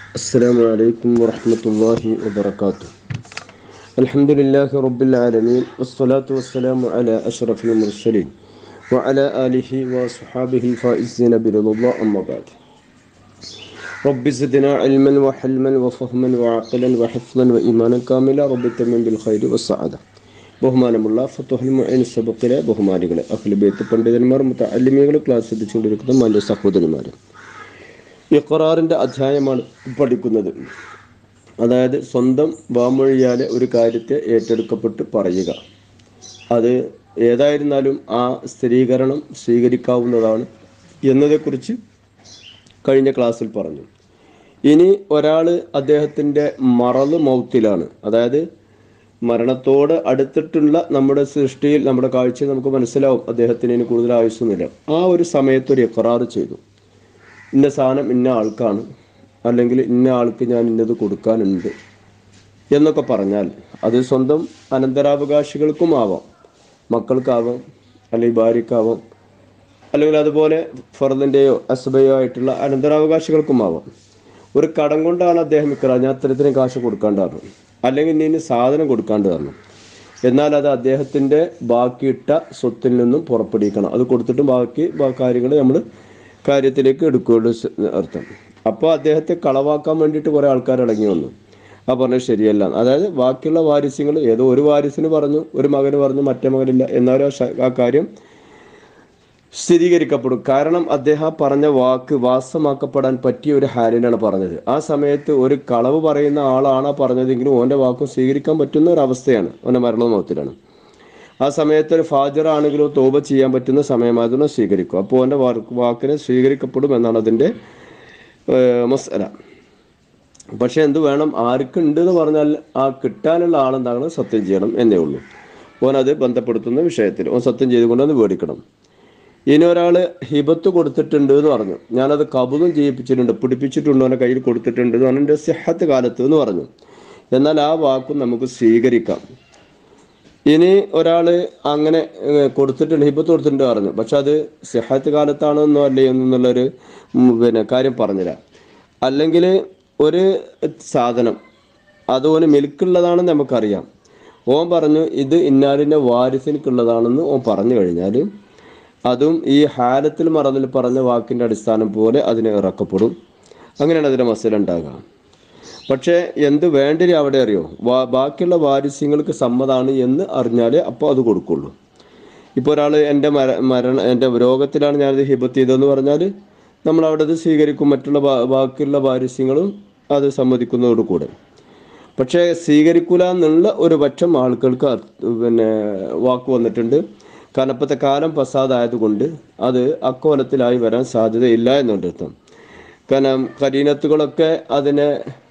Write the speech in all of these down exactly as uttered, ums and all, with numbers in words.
السلام عليكم ورحمة الله وبركاته. الحمد لله رب العالمين والصلاة والسلام على أشرف المرسلين وعلى آله وصحابه الفائزين برضا الله أما بعد. رب زدنا علما وحلما وفهما وعقلا وحفظا وإيمانا كاملا رب تمن بالخير والسعادة. ബഹുമാനമുള്ള ഫത്തുഹുൽ മുഈൻ സബക്കിലെ ബഹുമാനികളെ, അഹ്ലു ബൈത്ത് പണ്ഡിതന്മാർ, മുതഅല്ലിമീങ്ങൾ, ക്ലാസ് ശ്രദ്ധിച്ചുകൊണ്ടിരിക്കുന്ന മാന്യ സഹോദരന്മാർ, ഇഖ്റാറിൻ്റെ അധ്യായമാണ് പഠിക്കുന്നത്. അതായത് സ്വന്തം വാമൊഴിയാലെ ഒരു കാര്യത്തെ ഏറ്റെടുക്കപ്പെട്ട് പറയുക. അത് ഏതായിരുന്നാലും ആ സ്ഥിരീകരണം സ്വീകരിക്കാവുന്നതാണ് എന്നതേക്കുറിച്ച് കഴിഞ്ഞ ക്ലാസ്സിൽ പറഞ്ഞു. ഇനി ഒരാൾ അദ്ദേഹത്തിൻ്റെ മറള് മൗത്തിലാണ്, അതായത് മരണത്തോട് അടുത്തിട്ടുള്ള നമ്മുടെ സൃഷ്ടിയിൽ, നമ്മുടെ കാഴ്ചയിൽ നമുക്ക് മനസ്സിലാവും അദ്ദേഹത്തിന് ഇനി കൂടുതൽ ആയുസ്സൊന്നുമില്ല. ആ ഒരു സമയത്തൊരു ഇഖ്റാർ ചെയ്തു, ഇന്ന സാധനം ഇന്ന ആൾക്കാണ്, അല്ലെങ്കിൽ ഇന്ന ആൾക്ക് ഞാൻ ഇന്നത് കൊടുക്കാനുണ്ട് എന്നൊക്കെ പറഞ്ഞാൽ അത് സ്വന്തം അനന്തരാവകാശികൾക്കും ആവാം, മക്കൾക്കാവാം, അല്ലെങ്കിൽ ഭാര്യക്കാവാം, അല്ലെങ്കിൽ അതുപോലെ ഫർദിൻ്റെയോ അസ്ബയോ ആയിട്ടുള്ള അനന്തരാവകാശികൾക്കും ആവാം. ഒരു കടം കൊണ്ടാണ് അദ്ദേഹം ഇഖ്റാർ, ഞാൻ അത്രത്തിന് കാശ് കൊടുക്കാണ്ടായിരുന്നു, അല്ലെങ്കിൽ ഇനി സാധനം കൊടുക്കാണ്ട് തരണം, എന്നാൽ അത് അദ്ദേഹത്തിൻ്റെ ബാക്കിയിട്ട സ്വത്തിൽ നിന്നും പുറപ്പെടുവിക്കണം. അത് കൊടുത്തിട്ട് ബാക്കി കാര്യങ്ങൾ നമ്മൾ കാര്യത്തിലേക്ക് എടുക്കുകയുള്ളൂ അർത്ഥം. അപ്പോൾ അദ്ദേഹത്തെ കളവാക്കാൻ വേണ്ടിയിട്ട് കുറേ ആൾക്കാർ ഇറങ്ങി വന്നു. ആ പറഞ്ഞത് ശരിയല്ല. അതായത് ബാക്കിയുള്ള വാരിസ്യങ്ങൾ ഏതോ ഒരു വാരിസിന് പറഞ്ഞു, ഒരു മകന് പറഞ്ഞു, മറ്റേ മകനില്ല, എന്നാലും ആ കാര്യം സ്ഥിരീകരിക്കപ്പെടും. കാരണം അദ്ദേഹം പറഞ്ഞ വാക്ക് വാസ്തവമാക്കപ്പെടാൻ പറ്റിയ ഒരു ഹാലിനാണ് പറഞ്ഞത്. ആ സമയത്ത് ഒരു കളവ് പറയുന്ന ആളാണ് പറഞ്ഞതെങ്കിലും ഓൻ്റെ വാക്കും സ്വീകരിക്കാൻ പറ്റുന്ന ഒരു അവസ്ഥയാണ്, ഓൻ്റെ മരണമോത്തിലാണ്. ആ സമയത്ത് ഒരു ഫാജിറാണെങ്കിലും തോബ ചെയ്യാൻ പറ്റുന്ന സമയമായതിനെ സ്വീകരിക്കും. അപ്പോൾ ഓൻ്റെ വാക്കിനെ സ്വീകരിക്കപ്പെടും എന്നാണ് അതിൻ്റെ മസ്അല. പക്ഷെ എന്ത് വേണം, ആർക്കുണ്ട് എന്ന് പറഞ്ഞാൽ ആ കിട്ടാനുള്ള ആളെന്താകണം, സത്യം ചെയ്യണം എന്നേ ഉള്ളൂ. ഓൻ അത് ബന്ധപ്പെടുത്തുന്ന വിഷയത്തിൽ ഓൻ സത്യം ചെയ്തുകൊണ്ട് അത് മേടിക്കണം. ഇനി ഒരാൾ ഹിബത്ത് കൊടുത്തിട്ടുണ്ട് എന്ന് പറഞ്ഞു, ഞാനത് കബൂലും ചെയ്യിപ്പിച്ചിട്ടുണ്ട്, പിടിപ്പിച്ചിട്ടുണ്ട്, അവൻ്റെ കയ്യിൽ കൊടുത്തിട്ടുണ്ട് എന്ന് പറഞ്ഞു, എൻ്റെ സിഹത്ത് കാലത്ത് എന്ന് പറഞ്ഞു. എന്നാൽ ആ വാക്കും നമുക്ക് സ്വീകരിക്കാം. ഇനി ഒരാൾ അങ്ങനെ കൊടുത്തിട്ടുണ്ട്, ഹിബത്ത് കൊടുത്തിട്ടുണ്ട് പറഞ്ഞു, പക്ഷെ അത് സിഹത്ത് കാലത്താണെന്നോ അല്ലേ എന്നുള്ളൊരു പിന്നെ കാര്യം പറഞ്ഞില്ല. അല്ലെങ്കിൽ ഒരു സാധനം അത് ഓന് മിൽക്കുള്ളതാണെന്ന് നമുക്കറിയാം, ഓൻ പറഞ്ഞു ഇത് ഇന്നാലിൻ്റെ വാരിസിനുള്ളതാണെന്ന് ഓൻ പറഞ്ഞു കഴിഞ്ഞാൽ അതും ഈ ഹാലത്തിൽ മറന്നിൽ പറഞ്ഞ വാക്കിൻ്റെ അടിസ്ഥാനം പോലെ അതിന് ഇറക്കപ്പെടും. അങ്ങനെയാണ് അതിൻ്റെ മസല ഉണ്ടാകുക. പക്ഷേ എന്ത് വേണ്ടരി അവിടെ അറിയോ, വാ ബാക്കിയുള്ള വാരിസ്യങ്ങൾക്ക് സമ്മതമാണ് എന്ന് അറിഞ്ഞാലേ അപ്പോൾ അത് കൊടുക്കുള്ളൂ. ഇപ്പോൾ ഒരാൾ എൻ്റെ മര മരണ എൻ്റെ രോഗത്തിലാണ് ഞാനത് ഹിബത്ത് ചെയ്തതെന്ന് പറഞ്ഞാൽ നമ്മളവിടെ അത് സ്വീകരിക്കും, മറ്റുള്ള ബാക്കിയുള്ള വാരിസ്യങ്ങളും അത് സമ്മതിക്കുന്നതോട് കൂടെ. പക്ഷേ സ്വീകരിക്കൂല എന്നുള്ള ഒരു പക്ഷം ആളുകൾക്ക് പിന്നെ വാക്ക് വന്നിട്ടുണ്ട്. കാരണം ഇപ്പോഴത്തെ കാലം ഫസാദായതുകൊണ്ട് അത് അക്കോലത്തിലായി വരാൻ സാധ്യതയില്ല എന്നുണ്ടർത്ഥം. കാരണം കരീനത്തുകളൊക്കെ അതിനെ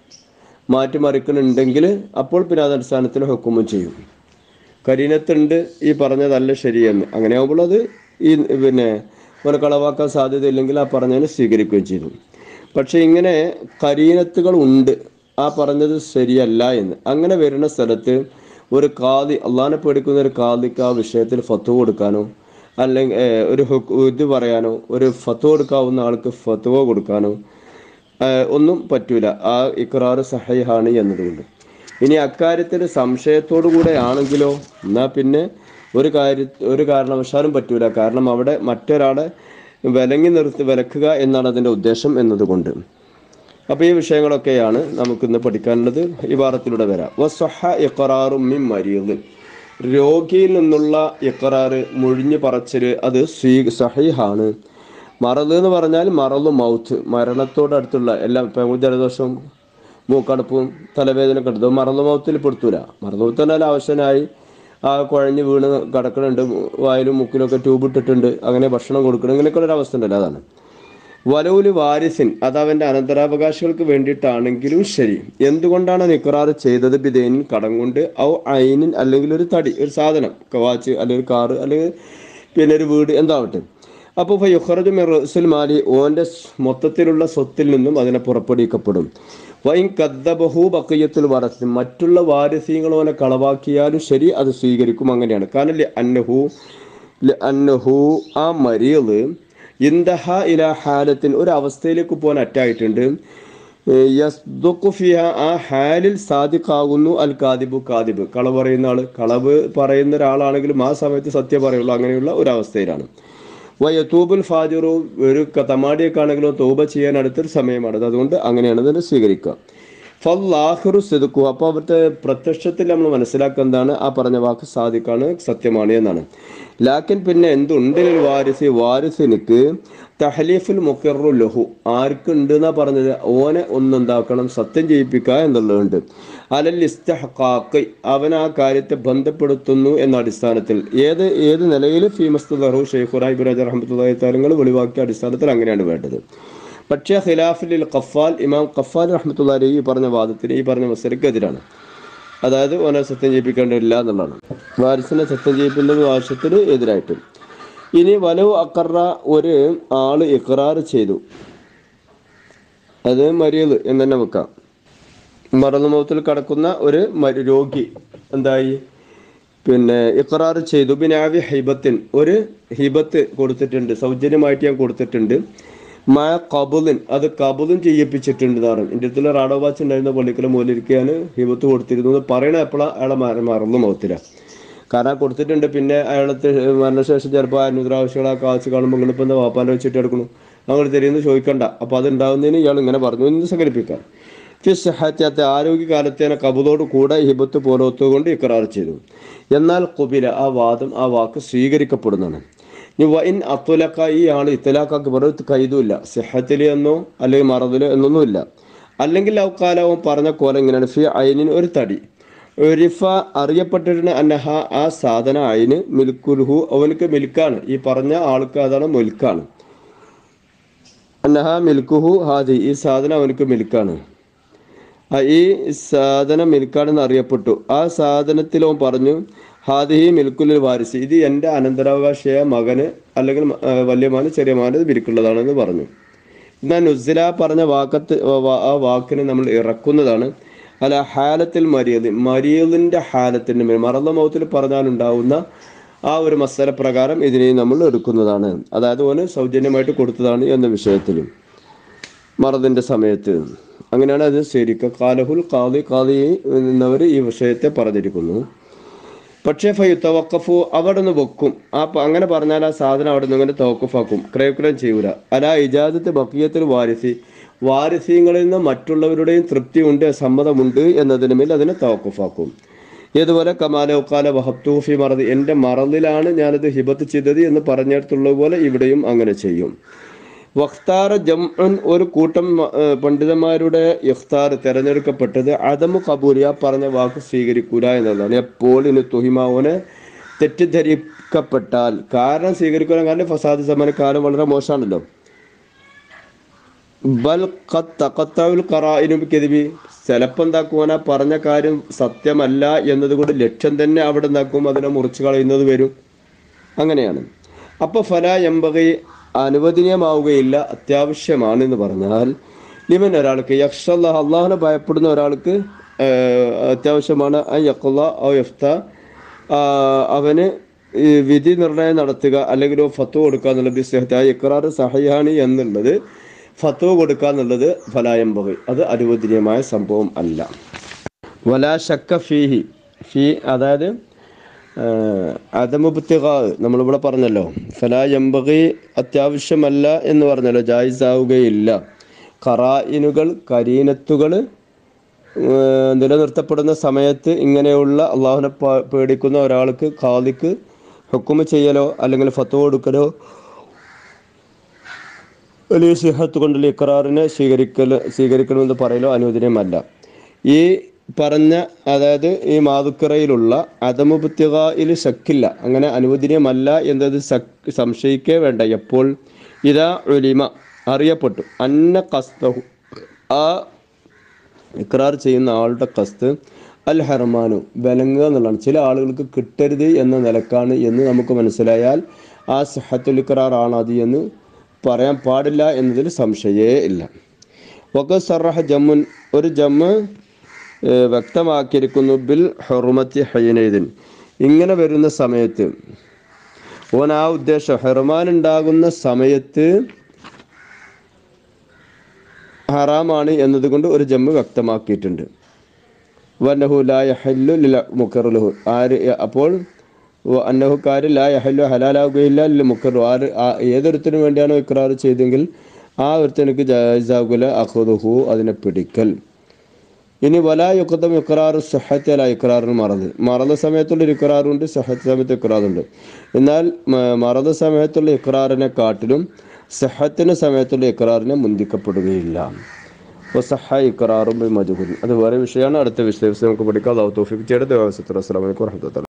മാറ്റിമറിക്കുന്നുണ്ടെങ്കിൽ അപ്പോൾ പിന്നെ അതടിസ്ഥാനത്തിൽ ഹുക്കുമും ചെയ്യും. കരീനത്തുണ്ട് ഈ പറഞ്ഞതല്ല ശരിയെന്ന്, അങ്ങനെ ആകുമ്പോൾ അത് ഈ പിന്നെ ഒരു കളവാക്കാൻ സാധ്യതയില്ലെങ്കിൽ ആ പറഞ്ഞതിന് സ്വീകരിക്കുകയും ചെയ്തു. പക്ഷെ ഇങ്ങനെ കരീനത്തുകൾ ഉണ്ട്, ആ പറഞ്ഞത് ശരിയല്ല എന്ന്, അങ്ങനെ വരുന്ന സ്ഥലത്ത് ഒരു കാദി, അള്ളാഹിനെ പേടിക്കുന്ന ഒരു കാദിക്ക് ആ വിഷയത്തിൽ ഫത്വ കൊടുക്കാനോ അല്ലെങ്കിൽ ഒരു ഇത് പറയാനോ ഒരു ഫത്വ കൊടുക്കാവുന്ന ആൾക്ക് ഫത്വ കൊടുക്കാനോ ഒന്നും പറ്റൂല. ആ ഇഖ്റാർ സഹീഹാണ് എന്നതുകൊണ്ട്. ഇനി അക്കാര്യത്തിൽ സംശയത്തോടു കൂടെ ആണെങ്കിലോ എന്നാൽ പിന്നെ ഒരു കാര്യ ഒരു കാരണവശാലും പറ്റൂല. കാരണം അവിടെ മറ്റൊരാളെ വിലങ്ങി നിർത്തി വിലക്കുക എന്നാണ് അതിൻ്റെ ഉദ്ദേശം എന്നതുകൊണ്ട്. അപ്പോൾ ഈ വിഷയങ്ങളൊക്കെയാണ് നമുക്കിന്ന് പഠിക്കാനുള്ളത്. ഇബാറത്തിലൂടെ വരാം. വസ്വഹ ഇഖ്റാറും മിൻ മരീദ്, രോഗിയിൽ നിന്നുള്ള ഇഖ്റാർ, മുഴിഞ്ഞു പറച്ചൽ, അത് സ്വീ സഹീഹാണ്. മറദ് എന്ന് പറഞ്ഞാൽ മറദ് മൗത്ത്, മരണത്തോടടുത്തുള്ള എല്ലാം, ഇപ്പം ജലദോഷവും മൂക്കടപ്പും തലവേദനയൊക്കെ എടുത്തു മറദ് മൗത്തിൽ പെടുത്തൂല. മറദ് മൗത്ത് എന്നാൽ ആവശ്യനായി ആ കുഴഞ്ഞ് വീണ് കിടക്കണുണ്ട്, വായിലും മുക്കിലൊക്കെ ട്യൂബ് ഇട്ടിട്ടുണ്ട്, അങ്ങനെ ഭക്ഷണം കൊടുക്കണം, ഇങ്ങനെയൊക്കെയുള്ളൊരു അവസ്ഥ ഉണ്ടല്ലോ, അതാണ്. വലൗലി വാരിസിൻ, അത് അവൻ്റെ അനന്തരാവകാശികൾക്ക് വേണ്ടിയിട്ടാണെങ്കിലും ശരി. എന്തുകൊണ്ടാണ് ഇഖ്റാർ ചെയ്തത്? ബിദൈനിൻ, കടം കൊണ്ട്, ഔ ഐനിൻ, അല്ലെങ്കിൽ ഒരു തടി, ഒരു സാധനം, വാച്ച് അല്ലെങ്കിൽ കാറ് അല്ലെങ്കിൽ പിന്നെ ഒരു വീട്, എന്താവട്ടെ. അപ്പോൾ ഫയുഖ്റജു മിൻ റഅ്സിൽ മാലി, ഓൻ്റെ മൊത്തത്തിലുള്ള സ്വത്തിൽ നിന്നും അതിനെ പുറപ്പെടുവിക്കപ്പെടും. വൈൻ കദ്ദബഹു ബഖിയത്തുൽ വറസ്, മറ്റുള്ള വാരിസ്യങ്ങൾ ഓനെ കളവാക്കിയാലും ശരി അത് സ്വീകരിക്കും. അങ്ങനെയാണ്. കാരണം അന്നഹു അന്നഹു ആ മരീദ് ഇന്ദഹ ഇല ഹാലത്തിൻ, ഒരു അവസ്ഥയിലേക്ക് പോകാൻ അറ്റായിട്ടുണ്ട്. യസ്ദുഖു ഫിഹ, ആ ഹാലിൽ സാദിഖാകുന്നു അൽ കാദിബു കാദിബ്, കളവ് പറയുന്ന ആൾ. കളവ് പറയുന്ന ഒരാളാണെങ്കിലും ആ സമയത്ത് സത്യം പറയുള്ളൂ, അങ്ങനെയുള്ള ഒരവസ്ഥയിലാണ്. വയതൂബുൽ ഫാജിറു, ഒരു തമാടിയൊക്കെ ആണെങ്കിലും തൗബ ചെയ്യാൻ അടുത്തൊരു സമയമാണ്, അതുകൊണ്ട് അങ്ങനെയാണ് ഇതിനെ സ്വീകരിക്കുക. ഫല്ലാഹിറു സിദ്ഖു, അപ്പോൾ അവിടുത്തെ പ്രത്യക്ഷത്തിൽ നമ്മൾ മനസ്സിലാക്കുന്നതാണ് ആ പറഞ്ഞ വാക്ക് സാദിഖാണ്, സത്യമാണ് എന്നാണ്. ലാക്കിൻ പിന്നെ എന്തുണ്ട് വാരിസ്, വാരിസിനിക്ക് തഹ്ലീഫുൽ മുഖറു ലഹു, ആർക്കുണ്ട് എന്നാ പറഞ്ഞത്, ഓനെ ഒന്നെന്താക്കണം, സത്യം ചെയ്യിപ്പിക്കുക എന്നുള്ളതുണ്ട്. അലൽ ഇസ്തഹഖാഖ്, അവൻ ആ കാര്യത്തെ ബന്ധപ്പെടുത്തുന്നു എന്ന അടിസ്ഥാനത്തിൽ. ഏത് ഏത് നിലയിൽ ഫീമസ്തുദഹു ഷെയ്ഖുന ഇബ്രാഹിം റഹ്മത്തുള്ളാഹി തആല വെളിവാക്കിയ അടിസ്ഥാനത്തിൽ അങ്ങനെയാണ് വേണ്ടത്. പക്ഷേ ഖിലാഫിൽ ഖഫാൽ, ഇമാം ഖഫാൽ റഹ്മത്തുള്ളാഹി അലൈഹി ഈ പറഞ്ഞ വാദത്തിന്, ഈ പറഞ്ഞ മസലക്ക് എതിരാണ്. അതായത് ഓനെ സത്യം ചെയ്യിപ്പിക്കേണ്ടതില്ല എന്നുള്ളതാണ്. വാരിസിനെ സത്യം ചെയ്യിപ്പിക്കുന്ന ആവശ്യത്തിന് എതിരായിട്ട്. ഇനി വലവ് അക്കറ, ഒരു ആള് ഇഖ്റാർ ചെയ്തു, അത് മരിയത് എന്ന് തന്നെ വെക്കാം. മറന്നു മൗത്തിൽ കടക്കുന്ന ഒരു രോഗി എന്തായി, പിന്നെ ഇഖ്റാർ ചെയ്തു ബിനാവി ഹിബത്തിൻ, ഒരു ഹിബത്ത് കൊടുത്തിട്ടുണ്ട്, സൗജന്യമായിട്ട് ഞാൻ കൊടുത്തിട്ടുണ്ട്. മഴ കബുലിൻ, അത് കബുലും ചെയ്യിപ്പിച്ചിട്ടുണ്ട് എന്നാണ്. എൻ്റെ അടുത്തുള്ള റാഡോ വാച്ച് ഉണ്ടായിരുന്ന പള്ളിക്കല മൂലിരിക്കാൻ ഹിബത്ത് കൊടുത്തിരുന്നത് പറയണ എപ്പോഴാണ് അയാളെ മറന്നു മൗത്തിലാണ്. കാരണം കൊടുത്തിട്ടുണ്ട്, പിന്നെ അയാളത്തെ മരണശേഷം ചിലപ്പോൾ അനുദ്രാവശ്യങ്ങളൊക്കെ കാശ് കാണുമ്പോൾ നിങ്ങളിപ്പോൾ എന്താ വാപ്പാൻ്റെ വെച്ചിട്ട് എടുക്കണം, നമ്മൾ തരുമെന്ന് ചോദിക്കണ്ട. അപ്പോൾ അതുണ്ടാകുന്നതിന് ഇയാൾ ഇങ്ങനെ പറഞ്ഞു എന്ന് സംഘടിപ്പിക്കാം. ഫിസ്ഹത്തെ, ആരോഗ്യകാലത്തേനെ കബുലോട് കൂടെ ഹിബത്ത് പോലത്തുകൊണ്ട് ഇഖ്റാർ ചെയ്തു. എന്നാൽ കുബില, ആ വാദം, ആ വാക്ക് സ്വീകരിക്കപ്പെടുന്നതാണ്. ഇനി വൈൻ അത്തുലക്ക, ഈ ആൾ ഇത്തലാക്കാക്ക് പറഞ്ഞ കൈതുമില്ല, സിഹത്തിൽ എന്നോ അല്ലെങ്കിൽ മറദിൽ എന്നൊന്നുമില്ല. അല്ലെങ്കിൽ ഔക്കാലവും പറഞ്ഞ കോലം ഇങ്ങനെയാണ്, ഫി അയിനിന് ഒരു തടി, റിഫ അറിയപ്പെട്ടിട്ടുണ്ട്, അന്നഹ ആ സാധന അയിന് മിൽക്കുൽഹു, അവനക്ക് മിൽക്കാണ്, ഈ പറഞ്ഞ ആൾക്ക് അതാണ് മിൽക്കാണ്. അന്നഹ മിൽക്കുഹു ഹാദി, ഈ സാധനം അവനക്ക് മിൽക്കാണ്, ഈ സാധനം മിൽക്കാണെന്ന് അറിയപ്പെട്ടു. ആ സാധനത്തിൽ അവൻ പറഞ്ഞു ഹാദിഹി മിൽക്കുലിൽ വാരിസ്, ഇത് എൻ്റെ അനന്തരാവകാശിയായ മകന് അല്ലെങ്കിൽ വലിയ മാന് ചെറിയ മാന് മിൽക്കുള്ളതാണെന്ന് പറഞ്ഞു. എന്നാൽ നുസില പറഞ്ഞ വാക്കത്ത്, ആ വാക്കിനെ നമ്മൾ ഇറക്കുന്നതാണ് അല്ല ഹാലത്തിൽ മരിയദ്, മരിയദിൻ്റെ ഹാലത്തിൻ്റെ മേൽ, മറന്ന മൗത്തിൽ പറഞ്ഞാലുണ്ടാവുന്ന ആ ഒരു മസല പ്രകാരം ഇതിനെ നമ്മൾ എടുക്കുന്നതാണ്. അതായത് ഓന് സൗജന്യമായിട്ട് കൊടുത്തതാണ് എന്ന വിഷയത്തിലും മറദിൻ്റെ സമയത്ത് അങ്ങനെയാണ് അത് ശരിക്കും. കാലഹുൽ ഖാദി, ഖാദി എന്നവർ ഈ വിഷയത്തെ പറഞ്ഞിരിക്കുന്നു. പക്ഷേ ഫയു തവക്കഫു, അവിടെ നിന്ന് വെക്കും. ആ അങ്ങനെ പറഞ്ഞാൽ ആ സാധനം അവിടെ നിന്ന് ഇങ്ങനെ തവക്കഫാക്കും, ക്രയക്രയം ചെയ്യൂല. അല ഇജാദത്ത് ബഖിയത്തിൽ വാരിസി, വാരിസ്യങ്ങളിൽ നിന്ന് മറ്റുള്ളവരുടെയും തൃപ്തി ഉണ്ട്, സമ്മതമുണ്ട് എന്നതിന് മേൽ അതിനെ തവക്കഫാക്കും. ഇതുപോലെ കമാലൗക്കാല വഹബ്തൂഫി മറദ്, എൻ്റെ മറദിലാണ് ഞാനത് ഹിബത്ത് ചെയ്തത് എന്ന് പറഞ്ഞിടത്തുള്ള പോലെ ഇവിടെയും അങ്ങനെ ചെയ്യും. വഖ്താറ ജംഉൻ, ഒരു കൂട്ടം പണ്ഡിതന്മാരുടെ ഇഖ്താർ തിരഞ്ഞെടുക്കപ്പെട്ടത് അദമു കബൂൽ, ആ പറഞ്ഞ വാക്ക് സ്വീകരിക്കൂല എന്നതാണ്. എപ്പോൾ ഇനി തുഹിമാവനെ തെറ്റിദ്ധരിക്കപ്പെട്ടാൽ, കാരണം സ്വീകരിക്കാൻ, കാരണം ഫസാദ് സമാന കാലം വളരെ മോശമാണല്ലോ. ബൽ ഖത്തഖത്തഉൽ ഖറാഇനു ബികദിബി, ചിലപ്പോൾ എന്താക്കുവാനാ പറഞ്ഞ കാര്യം സത്യമല്ല എന്നതുകൊണ്ട് ലക്ഷ്യം തന്നെ അവിടെ എന്താക്കും, അതിനെ മുറിച്ച് കളയുന്നത് വരും. അങ്ങനെയാണ്. അപ്പോൾ ഫലാ യംബഗി, അനുവദനീയമാവുകയില്ല, അത്യാവശ്യമാണ് എന്ന് പറഞ്ഞാൽ ലിമൻ, ഒരാൾക്ക് യഖ്ഷല്ലാഹ്, അള്ളാഹുനെ ഭയപ്പെടുന്ന ഒരാൾക്ക് അത്യാവശ്യമാണ്. ആ യഖ്ല ഔ യഫ്ത, അവന് വിധി നിർണയം നടത്തുക അല്ലെങ്കിൽ ഫത്വ കൊടുക്കുക എന്നുള്ളത്, ബിസ്ഹത്ത ഇഖ്റാർ സഹിഹാണ് എന്നുള്ളത്, ഫത്വ കൊടുക്കുക എന്നുള്ളത് ഫലായംബഗി, അത് അനുവദനീയമായ സംഭവം അല്ല. വലാ ശക്ക ഫീഹി, ഫീ അതായത് അദമുബ്തിഗാ നമ്മളിവിടെ പറഞ്ഞല്ലോ, ഫലാ യംബഗി അത്യാവശ്യമല്ല എന്ന് പറഞ്ഞല്ലോ, ജായിസാവുകയില്ല. ഖറായിനുകൾ, കരീനത്തുകൾ നിലനിർത്തപ്പെടുന്ന സമയത്ത് ഇങ്ങനെയുള്ള അള്ളാഹുനെ പേടിക്കുന്ന ഒരാൾക്ക് ഖാദിക്ക് ഹുക്കുമ ചെയ്യലോ അല്ലെങ്കിൽ ഫത്വ കൊടുക്കലോ വലിയ സിഹത്ത് കൊണ്ടുള്ള ഇഖ്റാറിനെ സ്വീകരിക്കൽ സ്വീകരിക്കണമെന്ന് പറയലോ അനുവദനീയമല്ല. ഈ പറഞ്ഞ അതായത് ഈ മാതുക്കറയിലുള്ള അദമുബ്തിഗായിൽ ശക്കില്ല, അങ്ങനെ അനുവദനീയമല്ല എന്നത് സംശയിക്കേ വേണ്ട. എപ്പോൾ ഇതാ ഉലിമ, അറിയപ്പെട്ടു, അന്ന ഖസ്ദഹു, ആ ഇഖ്റാർ ചെയ്യുന്ന ആളുടെ ഖസ്ദ് അൽ ഹർമാനു, ബലങ്ങുക എന്നുള്ളതാണ്. ചില ആളുകൾക്ക് കിട്ടരുത് എന്ന നിലക്കാണ് എന്ന് നമുക്ക് മനസ്സിലായാൽ ആ സിഹത്തുൽ ഇഖ്റാർ ആണ് അത് എന്ന് പറയാൻ പാടില്ല എന്നതിൽ സംശയേ ഇല്ല. വഖ സറഹ ജമ്മുൻ, ഒരു ജമ്മ് വ്യക്തമാക്കിയിരിക്കുന്നു ബിൽ ഹുർമത്തി ഹൈനൈദിൻ, ഇങ്ങനെ വരുന്ന സമയത്ത് ഓൻ ആ ഉദ്ദേശം ഹെർമാൻ ഉണ്ടാകുന്ന സമയത്ത് ഹറാമാണ് എന്നതുകൊണ്ട് ഒരു ജമ്മ് വ്യക്തമാക്കിയിട്ടുണ്ട്. വന്നഹു ലാ യഹല്ലു ലിൽ മുക്കറലഹു ആര് അപ്പോൾ അന്നഹു കാര്യം ലാ യഹല്ലു ഹലാലാകുകയില്ല ലിൽ മുക്കറു ആര് ഏതൊരുത്തിനു വേണ്ടിയാണോ ഇക്രാർ ചെയ്തെങ്കിൽ ആ ഒരുത്തനക്ക് ജായിസാകുല അഖുദുഹു അതിനെ പിടിക്കൽ. ഇനി വലാ യുഖ്ദം ഇഖ്റാറു സിഹ്ഹത്തി അലാ ഇഖ്റാറിൽ മറദ് മറദ സമയത്തുള്ള ഇഖ്റാറുണ്ട്, സിഹ്ഹത്ത് സമയത്ത് ഇഖ്റാറുണ്ട്. എന്നാൽ മറദ സമയത്തുള്ള ഇഖ്റാറിനെ കാട്ടിലും സിഹ്ഹത്തിന് സമയത്തുള്ള ഇഖ്റാറിനെ മുന്തിക്കപ്പെടുകയില്ല. വസഹ ഇഖ്റാറും ബിമജ്ഹൂൽ അത് വേറെ വിഷയമാണ്. അടുത്ത വിഷയം നമുക്ക് പഠിക്കാം. അല്ലാഹു തൗഫീഖ് ചെയ്യട്ടെ. അസ്സലാമു അലൈക്കും വറഹ്മത്തുള്ളാഹി.